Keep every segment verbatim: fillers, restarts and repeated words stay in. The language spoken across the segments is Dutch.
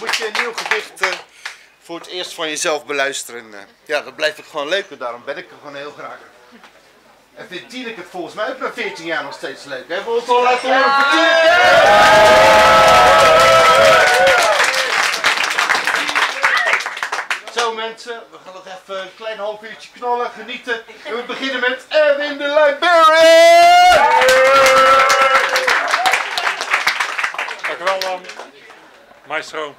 moet je een nieuw gedicht uh, voor het eerst van jezelf beluisteren. Uh, ja, dat blijft ook gewoon leuker, daarom ben ik er gewoon heel graag. En vindt Tineke het volgens mij ook na veertien jaar nog steeds leuk, hè? Wil je het al laten horen voor Tineke? Zo mensen, we gaan nog even een klein half uurtje knallen, genieten. En we beginnen met Erwin de Librarian! Dank u wel, um, maestro.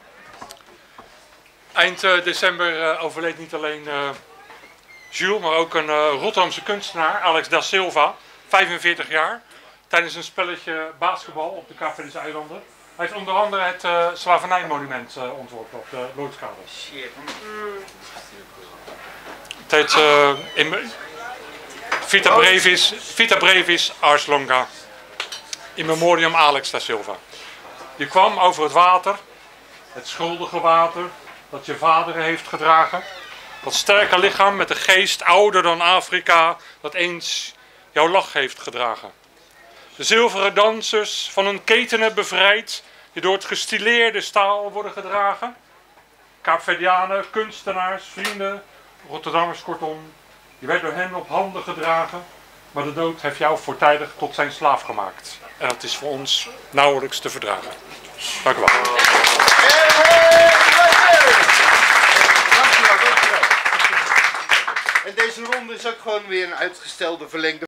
Eind uh, december uh, overleed niet alleen uh, Jules, maar ook een uh, Rotterdamse kunstenaar, Alex da Silva, vijfenveertig jaar, tijdens een spelletje basketbal op de Kaapverdische eilanden. Hij heeft onder andere het uh, slavernijmonument uh, ontworpen op de Loodskade. Het heet uh, in, Vita Brevis, Vita Brevis Ars Longa, in memoriam Alex da Silva. Je kwam over het water, het schuldige water dat je vader heeft gedragen. Dat sterke lichaam met de geest ouder dan Afrika dat eens jouw lach heeft gedragen. De zilveren dansers van hun ketenen bevrijd die door het gestileerde staal worden gedragen. Kaapverdianen, kunstenaars, vrienden, Rotterdammers kortom. Je werd door hen op handen gedragen, maar de dood heeft jou voortijdig tot zijn slaaf gemaakt. En dat is voor ons nauwelijks te verdragen. Dank u wel. En deze ronde is ook gewoon weer een uitgestelde verlengde